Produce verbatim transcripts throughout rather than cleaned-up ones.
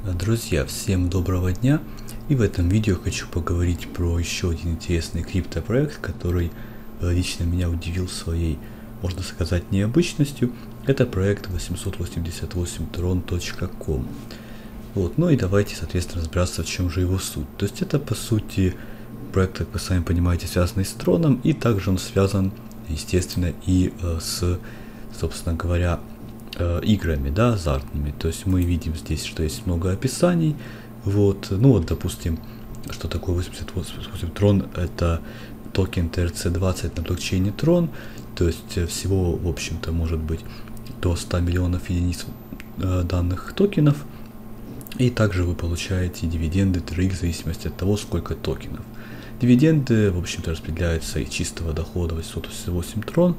Друзья, всем доброго дня, и в этом видео хочу поговорить про еще один интересный криптопроект, который лично меня удивил своей, можно сказать, необычностью. Это проект восемьсот восемьдесят восемь трон точка ком. Вот, ну и давайте, соответственно, разбираться, в чем же его суть. То есть это, по сути, проект, как вы сами понимаете, связанный с троном, и также он связан, естественно, и э, с, собственно говоря, играми, да, азартными. То есть мы видим здесь, что есть много описаний. Вот, ну вот, допустим, что такое восемьдесят восемь трон, это токен ти эр си двадцать на блокчейне Трон. То есть всего, в общем-то, может быть до ста миллионов единиц э, данных токенов. И также вы получаете дивиденды три икс в зависимости от того, сколько токенов. Дивиденды, в общем-то, распределяются из чистого дохода восемьсот восемьдесят восемь трон.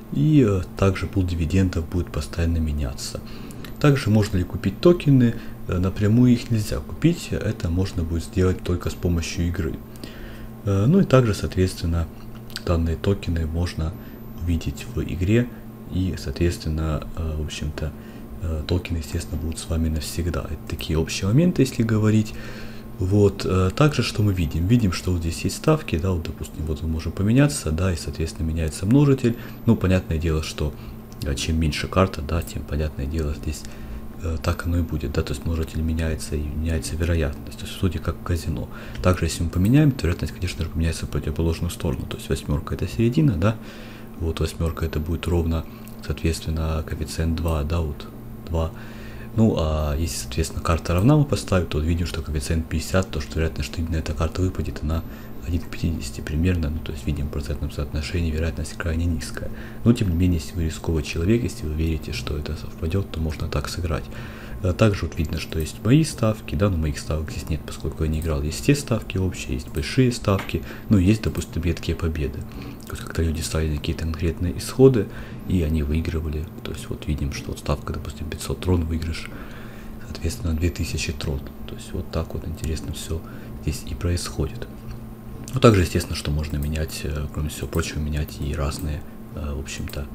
И э, также пул дивидендов будет постоянно меняться. Также можно ли купить токены? Э, напрямую их нельзя купить, это можно будет сделать только с помощью игры. Э, ну и также, соответственно, данные токены можно увидеть в игре. И, соответственно, э, в общем-то, э, токены, естественно, будут с вами навсегда. Это такие общие моменты, если говорить. Вот, также что мы видим? Видим, что вот здесь есть ставки, да, вот, допустим, вот мы можем поменяться, да, и, соответственно, меняется множитель. Ну, понятное дело, что чем меньше карта, да, тем, понятное дело, здесь э, так оно и будет, да, то есть множитель меняется и меняется вероятность, то есть, в сути, как в казино. Также, если мы поменяем, то вероятность, конечно же, поменяется в противоположную сторону, то есть восьмерка это середина, да, вот восьмерка это будет ровно, соответственно, коэффициент два, да, вот два. Ну, а если, соответственно, карта равна мы поставим, то видим, что коэффициент пятьдесят, то что вероятность, что именно эта карта выпадет, она один к пятидесяти примерно, ну, то есть видим в процентном соотношении вероятность крайне низкая. Но, тем не менее, если вы рисковый человек, если вы верите, что это совпадет, то можно так сыграть. Также вот видно, что есть мои ставки, да, но моих ставок здесь нет, поскольку я не играл. Есть те ставки общие, есть большие ставки, ну, есть, допустим, редкие победы. То есть, как-то люди ставили какие-то конкретные исходы, и они выигрывали. То есть, вот видим, что вот ставка, допустим, пятьсот трон выигрыш, соответственно, две тысячи трон. То есть, вот так вот интересно все здесь и происходит. Ну, также, естественно, что можно менять, кроме всего прочего, менять и разные, в общем-то,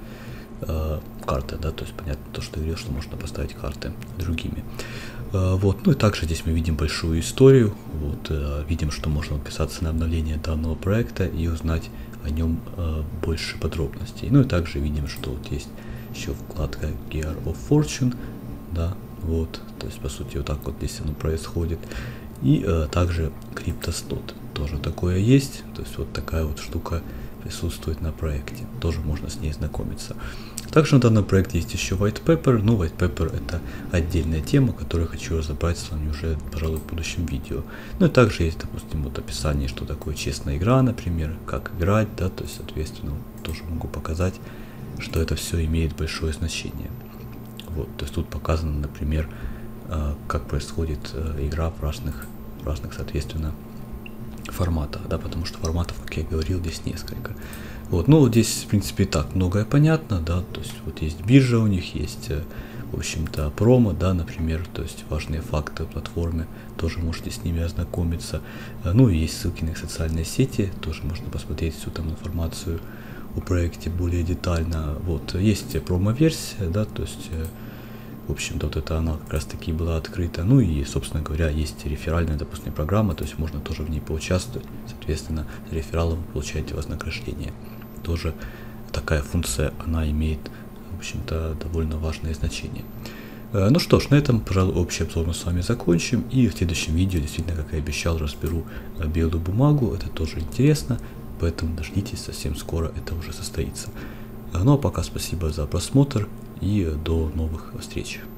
карты, да, то есть понятно то, что я говорил, что можно поставить карты другими. Вот, ну и также здесь мы видим большую историю, вот, видим, что можно подписаться на обновление данного проекта и узнать о нем больше подробностей. Ну и также видим, что вот есть еще вкладка Gear of Fortune, да, вот, то есть по сути вот так вот здесь оно происходит. И э, также CryptoSlot тоже такое есть, то есть вот такая вот штука присутствует на проекте, тоже можно с ней знакомиться. Также на данном проекте есть еще White Paper, но White Paper это отдельная тема, которую хочу разобрать с вами уже, пожалуй, в будущем видео. Ну и также есть, допустим, вот описание, что такое честная игра, например, как играть, да, то есть, соответственно, тоже могу показать, что это все имеет большое значение. Вот, то есть тут показано, например, как происходит игра в разных, в разных, соответственно, форматах, да, потому что форматов, как я говорил, здесь несколько. Вот, ну, вот здесь, в принципе, и так многое понятно, да, то есть вот есть биржа у них, есть, в общем-то, промо, да, например, то есть важные факты платформы, тоже можете с ними ознакомиться. Ну, и есть ссылки на их социальные сети, тоже можно посмотреть всю там информацию о проекте более детально. Вот, есть промо-версия, да, то есть в общем-то, вот это она как раз таки была открыта. Ну и, собственно говоря, есть реферальная, допустим, программа, то есть можно тоже в ней поучаствовать. Соответственно, за рефералом вы получаете вознаграждение. Тоже такая функция, она имеет, в общем-то, довольно важное значение. Ну что ж, на этом, пожалуй, общий обзор мы с вами закончим. И в следующем видео, действительно, как и обещал, разберу белую бумагу. Это тоже интересно, поэтому дождитесь, совсем скоро это уже состоится. Ну а пока спасибо за просмотр и до новых встреч.